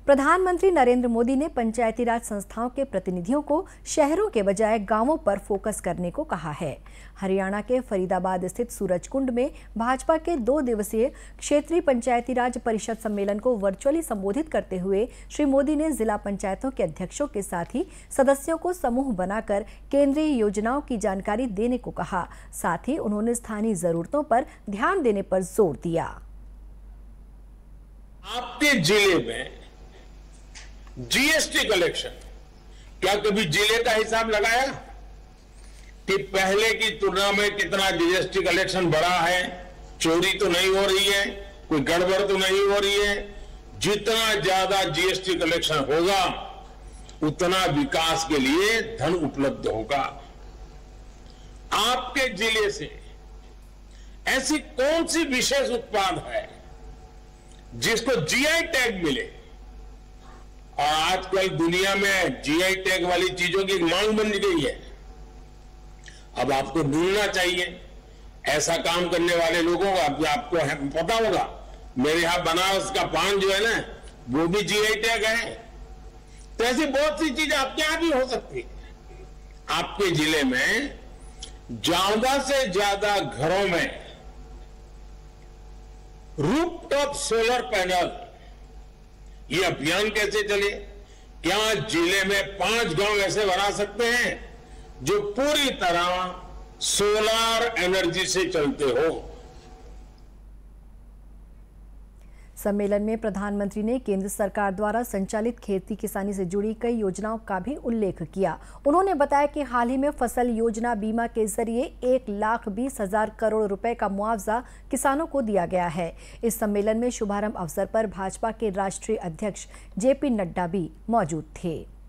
प्रधानमंत्री नरेंद्र मोदी ने पंचायती राज संस्थाओं के प्रतिनिधियों को शहरों के बजाय गांवों पर फोकस करने को कहा है। हरियाणा के फरीदाबाद स्थित सूरजकुंड में भाजपा के 2 दिवसीय क्षेत्रीय पंचायती राज परिषद सम्मेलन को वर्चुअली संबोधित करते हुए श्री मोदी ने जिला पंचायतों के अध्यक्षों के साथ ही सदस्यों को समूह बनाकर केंद्रीय योजनाओं की जानकारी देने को कहा। साथ ही उन्होंने स्थानीय जरूरतों पर ध्यान देने पर जोर दिया। आपके जिले में जीएसटी कलेक्शन, क्या कभी जिले का हिसाब लगाया कि पहले की तुलना में कितना जीएसटी कलेक्शन बढ़ा है? चोरी तो नहीं हो रही है, कोई गड़बड़ तो नहीं हो रही है। जितना ज्यादा जीएसटी कलेक्शन होगा उतना विकास के लिए धन उपलब्ध होगा। आपके जिले से ऐसी कौन सी विशेष उत्पाद है जिसको जीआई टैग मिले? और आजकल दुनिया में जीआई टैग वाली चीजों की एक मांग बन गई है। अब आपको ढूंढना चाहिए ऐसा काम करने वाले लोगों का। आपको पता होगा मेरे यहां बनारस का पान जो है ना, वो भी जीआई टैग है। तो ऐसी बहुत सी चीजें आपके यहां भी हो सकती है। आपके जिले में ज्यादा से ज्यादा घरों में रूफटॉप सोलर पैनल, ये अभियान कैसे चले? क्या जिले में 5 गांव ऐसे बना सकते हैं जो पूरी तरह सोलर एनर्जी से चलते हो? सम्मेलन में प्रधानमंत्री ने केंद्र सरकार द्वारा संचालित खेती किसानी से जुड़ी कई योजनाओं का भी उल्लेख किया। उन्होंने बताया कि हाल ही में फसल योजना बीमा के जरिए 1,20,000 करोड़ रुपए का मुआवजा किसानों को दिया गया है। इस सम्मेलन में शुभारंभ अवसर पर भाजपा के राष्ट्रीय अध्यक्ष जेपी नड्डा भी मौजूद थे।